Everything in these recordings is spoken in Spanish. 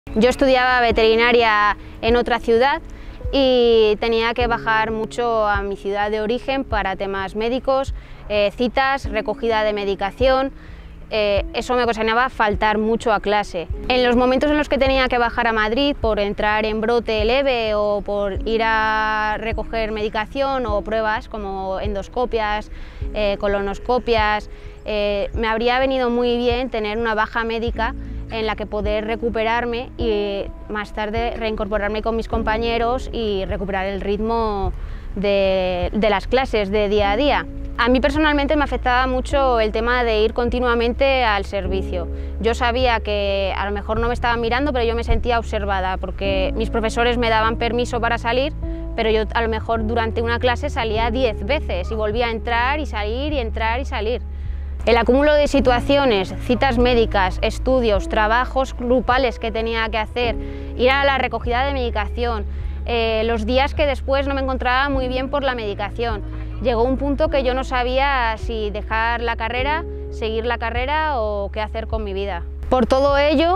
Yo estudiaba veterinaria en otra ciudad y tenía que bajar mucho a mi ciudad de origen para temas médicos, citas, recogida de medicación. Eso me ocasionaba faltar mucho a clase. En los momentos en los que tenía que bajar a Madrid por entrar en brote leve o por ir a recoger medicación o pruebas como endoscopias, colonoscopias, me habría venido muy bien tener una baja médica en la que poder recuperarme y más tarde reincorporarme con mis compañeros y recuperar el ritmo de las clases de día a día. A mí personalmente me afectaba mucho el tema de ir continuamente al servicio. Yo sabía que a lo mejor no me estaban mirando, pero yo me sentía observada porque mis profesores me daban permiso para salir, pero yo a lo mejor durante una clase salía 10 veces y volvía a entrar y salir y entrar y salir. El acúmulo de situaciones, citas médicas, estudios, trabajos grupales que tenía que hacer, ir a la recogida de medicación, los días que después no me encontraba muy bien por la medicación. Llegó un punto que yo no sabía si dejar la carrera, seguir la carrera o qué hacer con mi vida. Por todo ello,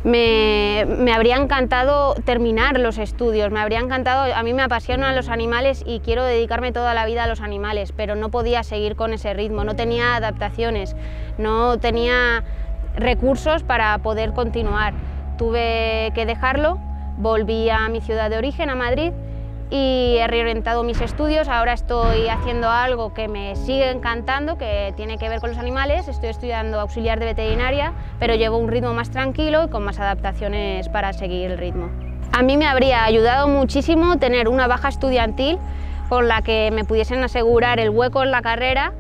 me habría encantado terminar los estudios, me habría encantado, a mí me apasionan los animales y quiero dedicarme toda la vida a los animales, pero no podía seguir con ese ritmo, no tenía adaptaciones, no tenía recursos para poder continuar. Tuve que dejarlo, volví a mi ciudad de origen, a Madrid, y he reorientado mis estudios. Ahora estoy haciendo algo que me sigue encantando, que tiene que ver con los animales. Estoy estudiando auxiliar de veterinaria, pero llevo un ritmo más tranquilo y con más adaptaciones para seguir el ritmo. A mí me habría ayudado muchísimo tener una baja estudiantil con la que me pudiesen asegurar el hueco en la carrera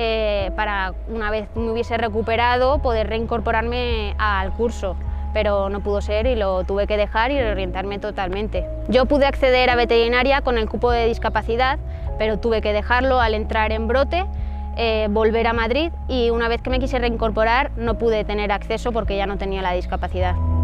para, una vez me hubiese recuperado, poder reincorporarme al curso. Pero no pudo ser y lo tuve que dejar y reorientarme totalmente. Yo pude acceder a veterinaria con el cupo de discapacidad, pero tuve que dejarlo al entrar en brote, volver a Madrid y una vez que me quise reincorporar no pude tener acceso porque ya no tenía la discapacidad.